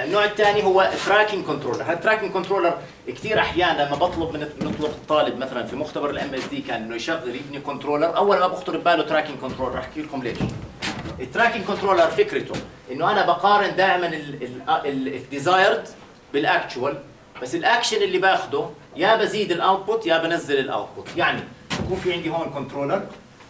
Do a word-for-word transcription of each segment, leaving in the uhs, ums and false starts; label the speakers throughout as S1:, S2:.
S1: النوع الثاني هو تراكنج كنترولر. هذا التراكنج كنترولر كثير احيانا لما بطلب من نطلب الطالب مثلا في مختبر الام اس دي كان انه يشغل يبني كنترولر، اول ما بخطر بباله تراكنج كنترولر. رح احكي لكم ليش. التراكنج كنترولر فكرته انه انا بقارن دائما الديزايرد بالاكتشوال، بس الاكشن اللي باخده يا بزيد الاوتبوت يا بنزل الاوتبوت. يعني يكون في عندي هون كنترولر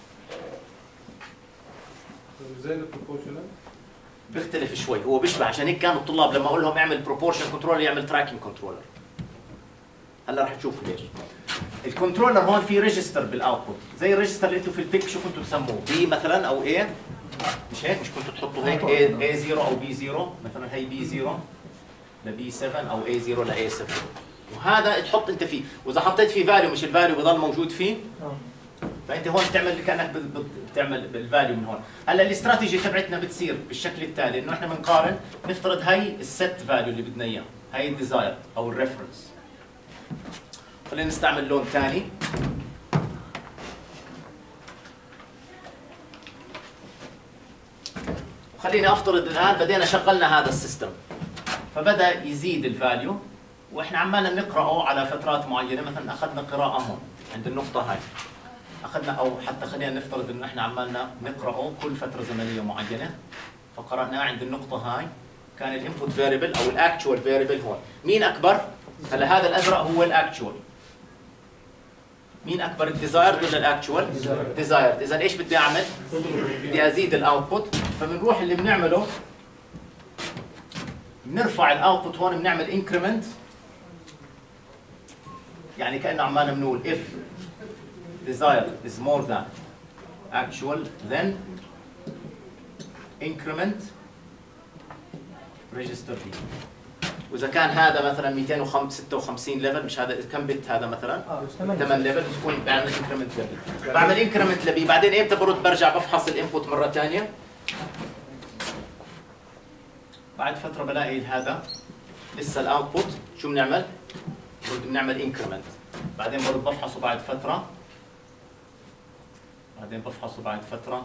S2: زي البروبورشنال
S1: بيختلف شوي، هو بيشبه، عشان هيك كانوا الطلاب لما اقول لهم اعمل بروبورشن كنترولر يعمل تراكنج كنترولر. هلا رح تشوفوا ليش. الكنترولر هون في ريجستر بالاوتبوت، زي الريجستر اللي انتم في البيك شو كنتوا تسموه؟ بي مثلا او اي، مش هيك؟ مش كنتوا تحطوا هيك اي صفر او بي صفر؟ مثلا هي بي صفر لبي سبعة او اي صفر لاي صفر، وهذا تحط انت فيه، واذا حطيت فيه فاليو مش الفاليو بضل موجود فيه. فانت هون بتعمل كانك بتعمل بالفاليو من هون. هلا الاستراتيجي تبعتنا بتصير بالشكل التالي، انه احنا بنقارن، نفترض هي الست فاليو اللي بدنا اياه، هي الديزاير او الريفرنس. خلينا نستعمل لون ثاني. خليني افترض الان بدينا شغلنا هذا السيستم، فبدا يزيد الفاليو واحنا عمالنا نقراه على فترات معينه. مثلا اخذنا قراءه هون عند النقطه هاي، اخذنا، او حتى خلينا نفترض انه احنا عمالنا نقراه كل فتره زمنيه معينه، فقراناه عند النقطه هاي. كان الانبوت فاريبل او الاكتشوال فاريبل هون مين اكبر؟ هلا هذا الازرق هو الاكتشوال. مين اكبر، الديزايرد ولا الاكتشوال؟ ديزايرد. اذا ايش بدي اعمل؟ بدي ازيد الاوتبوت، فبنروح اللي بنعمله بنرفع الاوتبوت هون، بنعمل انكريمنت، يعني كانه عمالنا بنقول if desired is more than actual then increment register B. واذا كان هذا مثلا مئتين وستة وخمسين ليفل، مش هذا كم بت هذا مثلا؟ ثمانية ليفل، بتكون بعمل انكريمنت ليفل. بعمل انكريمنت لبي، بعدين امتى برد؟ برجع بفحص الانبوت مره ثانيه. بعد فتره بلاقي هذا لسه الاوتبوت، شو بنعمل؟ برد بنعمل انكريمنت، بعدين برد بفحصه بعد فتره، بعدين بفحصه بعد فتره،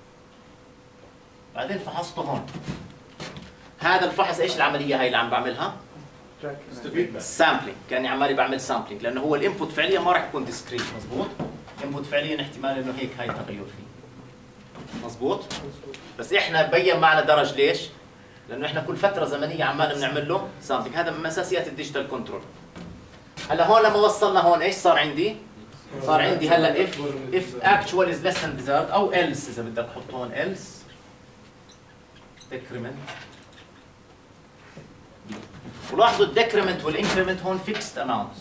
S1: بعدين فحصته هون. هذا الفحص ايش العمليه هاي اللي عم بعملها؟ سامبلينج، كاني عمالي بعمل سامبلينج، لانه هو الانبوت فعليا ما راح يكون ديسكريت. مضبوط؟ الانبوت فعليا احتمال انه هيك هاي تغير فيه. مضبوط؟ بس احنا بين معنا درج، ليش؟ لانه احنا كل فتره زمنيه عمالنا بنعمل له سامبلينج. هذا من اساسيات الديجيتال كنترول. هلا هون لما وصلنا هون ايش صار عندي؟ صار عندي هلا if if actual is less than desired او else، اذا بدك تحط هون else decrement. ولاحظوا الديكريمنت والانكريمنت هون فيكست اماونتس،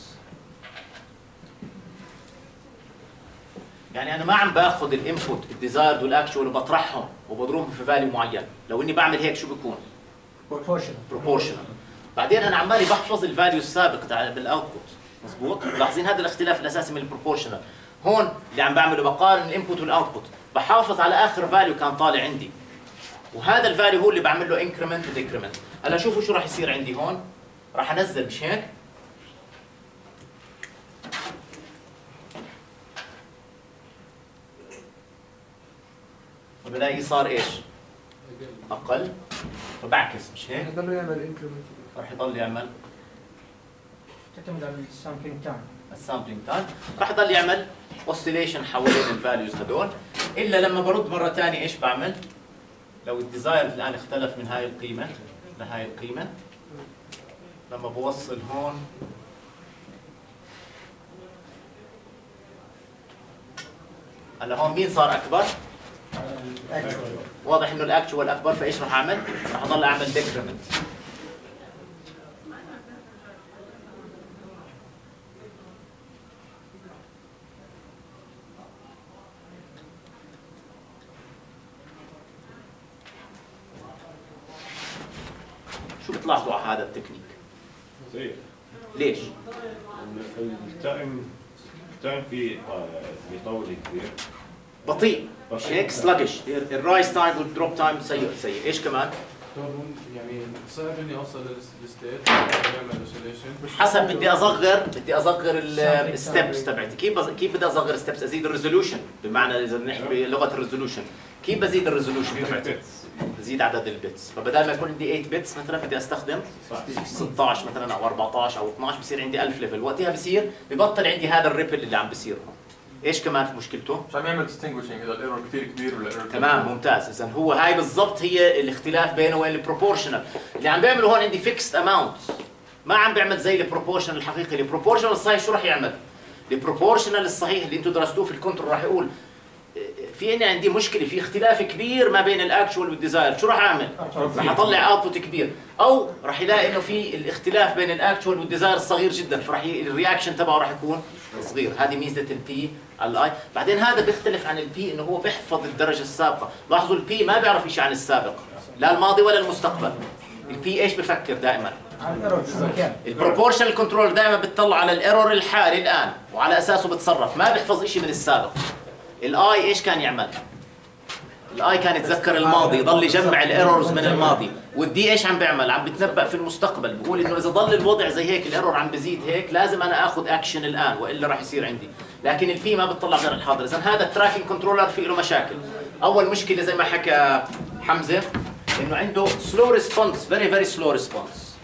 S1: يعني انا ما عم باخذ الانبوت الديزايرد والاكشوال وبطرحهم وبضربهم في فاليو معين. لو اني بعمل هيك شو بيكون؟
S3: بروبورشنال.
S1: بروبورشنال. بعدين انا عمالي بحفظ الفاليو السابق تاع بالاوتبوت. مضبوط؟ ملاحظين هذا الاختلاف الاساسي من البروبورشنال. هون اللي عم بعمله بقارن الانبوت والاوتبوت، بحافظ على اخر فاليو كان طالع عندي، وهذا الفاليو هو اللي بعمل له انكريمنت وديكريمنت. هلا شوفوا شو راح يصير عندي هون. راح انزل، مش هيك؟ فبلاقي صار ايش؟ اقل، فبعكس، مش هيك؟
S3: يضل يعمل انكريمنت،
S1: راح يضل يعمل،
S3: تعتمد على السامبلينج تايم.
S1: السامبلينج تايم راح يضل يعمل اوسيليشن حوالين الفاليوز هذول، الا لما برد مره ثانيه ايش بعمل؟ لو الديزاير الان اختلف من هاي القيمه لهاي القيمه، لما بوصل هون هلا هون مين صار اكبر؟ واضح انه الاكتشوال اكبر، فايش راح اعمل؟ راح اضل اعمل ديكريمنت. شو بتلاحظوا على هذا التكنيك؟
S2: صحيح.
S1: ليش؟
S2: التايم التايم في بيطول كثير،
S1: بطيء، مش هيك؟ سلاجش. الرايز تايم والدروب تايم سيء سيء. ايش كمان؟
S4: يعني صعب اني اوصل للستيت اعمل اوسيليشن.
S1: حسب بدي اصغر بدي اصغر الستبس تبعتي. كيف بز... كيف بدي اصغر الستبس؟ ازيد الريزولوشن، بمعنى اذا بنحكي بلغه الريزولوشن، كيف بزيد الريزولوشن تبعتي؟ بزيد عدد البيتس، فبدل ما يكون عندي ثمانية بيتس مثلا بدي استخدم ستة عشر مثلا او أربعة عشر او اثني عشر، بصير عندي ألف ليفل، وقتها بصير ببطل عندي هذا الريبل اللي عم بصير هون. ايش كمان في مشكلته؟
S5: مش عم يعمل ديستنجويشنج اذا الايرور كثير كبير ولا ايرور
S1: تمام ممتاز. اذا هو هاي بالضبط هي الاختلاف بينه وبين البروبورشنال. اللي عم بيعمله هون عندي فيكست اماونت، ما عم بيعمل زي البروبورشنال الحقيقي. البروبورشنال الصحيح شو راح يعمل؟ البروبورشنال الصحيح اللي انتم درستوه في الكنترول راح يقول في اني عندي مشكله في اختلاف كبير ما بين الاكشوال والديزاير، شو راح اعمل؟ راح اطلع اوتبوت كبير، او راح يلاقي انه في الاختلاف بين الاكشوال والديزاير صغير جدا، فراح ي... الرياكشن تبعه راح يكون صغير. هذه ميزه البي على الاي. بعدين هذا بيختلف عن البي انه هو بيحفظ الدرجه السابقه. لاحظوا البي ما بيعرف شيء عن السابق، لا الماضي ولا المستقبل. البي ايش بفكر دائما؟
S3: على الايرور شو كان.
S1: البروبورشنال كنترول دائما بتطلع على الايرور الحالي الان وعلى اساسه بتصرف، ما بيحفظ شيء من السابق. الاي ايش كان يعمل؟ الاي كان يتذكر الماضي، يضل يجمع الايرورز من الماضي. والدي ايش عم بيعمل؟ عم بتنبأ في المستقبل، بقول انه اذا ضل الوضع زي هيك الايرور عم بزيد هيك لازم انا اخذ اكشن الان والا راح يصير عندي. لكن البي ما بتطلع غير الحاضر. اذا هذا التراكنج كنترولر في له مشاكل. اول مشكله زي ما حكى حمزه انه عنده سلو ريسبونس، فيري فيري سلو ريسبونس.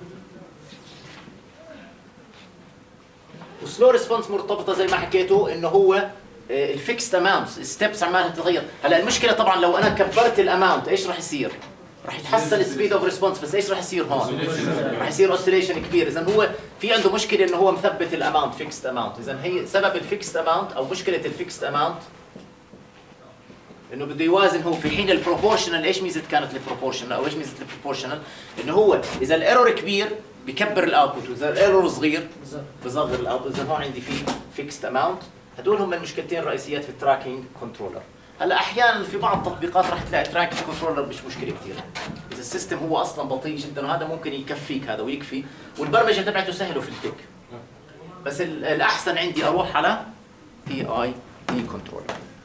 S1: وسلو ريسبونس مرتبطه زي ما حكيتوا انه هو الفيكست اماونتس، ستيبس عمالها تتغير. هلا المشكله طبعا لو انا كبرت الاماونت ايش راح يصير؟ راح يتحسن السبيد اوف ريسبونس، بس ايش راح يصير هون؟ راح يصير اوسيليشن كبير. اذا هو في عنده مشكله انه هو مثبت الاماونت فيكست اماونت. اذا هي سبب الفيكست اماونت او مشكله الفيكست اماونت انه بده يوازن. هو في حين البروبورشنال ايش ميزه كانت البروبورشنال او ايش ميزه البروبورشنال؟ انه هو اذا الايرور كبير بكبر الاوتبوت، واذا الايرور صغير بصغر الاوتبوت. اذا هون عندي في فيكست اماونت. هدول هم المشكلتين الرئيسيات في التراكنج كنترولر. هلا احيانا في بعض التطبيقات راح تلاقي تراكنج كنترولر مش مشكله كثير، اذا السيستم هو اصلا بطيء جدا، وهذا ممكن يكفيك هذا ويكفي، والبرمجه تبعته سهله في التك. بس الاحسن عندي اروح على بي اي دي كنترولر.